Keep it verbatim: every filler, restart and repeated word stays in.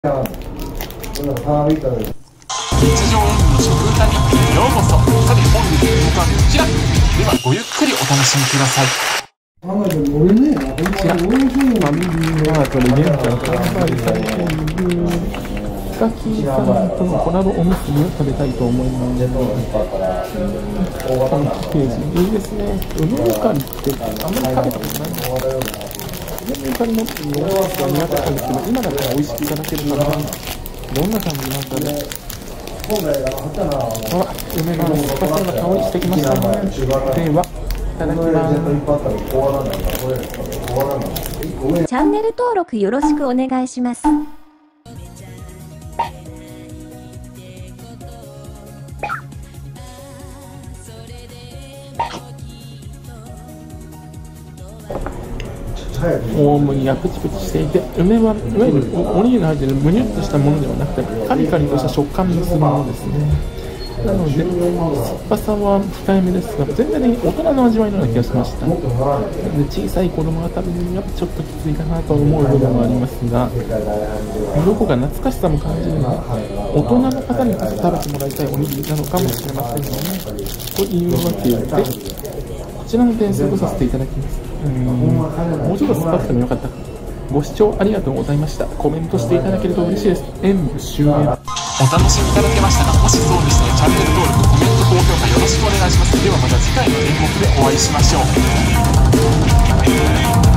日常演舞の食歌にようこそ。さて本日の動画はこちらでは、ごゆっくりお楽しみください。 俺ね、こちらファミリーマートで現在販売されているヒカキンさんとのコラボおむすびを食べたいと思います。このパッケージいいですね。梅ゆかりってあんまり食べたことないんです。梅ゆかりのっていうのは苦手なんですけど、今だったら美味しくいただけるかな。どんな感じなんだね。あ、梅が酸っぱそうな香りしてきましたね。では、いただきます。 チャンネル登録よろしくお願いします。 大麦がプチプチしていて、梅はいわゆるおにぎりに入っているむにゅっとしたものではなくて、カリカリとした食感のするものですね。なので、酸っぱさは控えめですが、全体的に大人の味わいのような気がしました。で小さい子供が食べるにはちょっときついかなと思う部分もありますが、どこか懐かしさも感じるのは、大人の方にこそ食べてもらいたいおにぎりなのかもしれませんよね。というわけで、こちらの点数とさせていただきます。うーん、もうちょっと酸っぱくてもよかったか。ご視聴ありがとうございました。コメントしていただけると嬉しいです。演舞終了。 お楽しみいただけましたか？もしそうでしたらチャンネル登録、コメント、高評価よろしくお願いします。ではまた次回の演目でお会いしましょう。